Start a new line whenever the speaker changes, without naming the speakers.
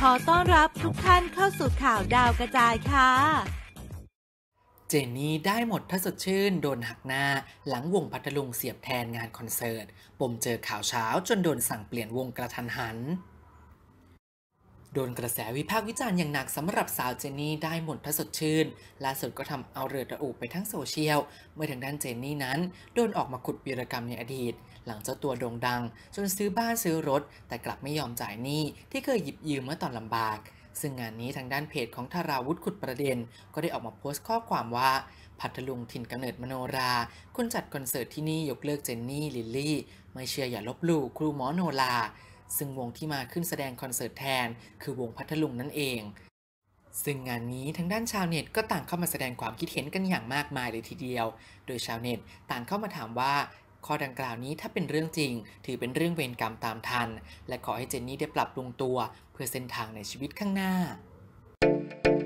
ขอต้อนรับทุกท่านเข้าสู่ข่าวดาวกระจายค่ะ
เจนนี่ได้หมดถ้าสดชื่นโดนหักหน้าหลังวงพัทลุงเสียบแทนงานคอนเสิร์ตปมเจอข่าวเช้าจนโดนสั่งเปลี่ยนวงกระทันหันโดนกระแสวิพากษ์วิจารณ์อย่างหนักสำหรับสาวเจนนี่ได้หมดถ้าสดชื่นล่าสุดก็ทำเอาเรือระอุไปทั้งโซเชียลเมื่อทางด้านเจนนี่นั้นโดนออกมาขุดวีรกรรมในอดีตหลังเจ้าตัวโด่งดังจนซื้อบ้านซื้อรถแต่กลับไม่ยอมจ่ายหนี้ที่เคยหยิบยืมเมื่อตอนลำบากซึ่งงานนี้ทางด้านเพจของธาราวุฒิขุดประเด็นก็ได้ออกมาโพสต์ข้อความว่าพัทลุงถิ่นกำเนิดมโนราคนจัดคอนเสิร์ตที่นี่ยกเลิกเจนนี่ลิลลี่ไม่เชื่ออย่าลบหลู่ครูหมอโนราซึ่งวงที่มาขึ้นแสดงคอนเสิร์ตแทนคือวงพัทลุงนั่นเองซึ่งงานนี้ทางด้านชาวเน็ตก็ต่างเข้ามาแสดงความคิดเห็นกันอย่างมากมายเลยทีเดียวโดยชาวเน็ตต่างเข้ามาถามว่าข้อดังกล่าวนี้ถ้าเป็นเรื่องจริงถือเป็นเรื่องเวรกรรมตามทันและขอให้เจนนี่ได้ปรับปรุงตัวเพื่อเส้นทางในชีวิตข้างหน้า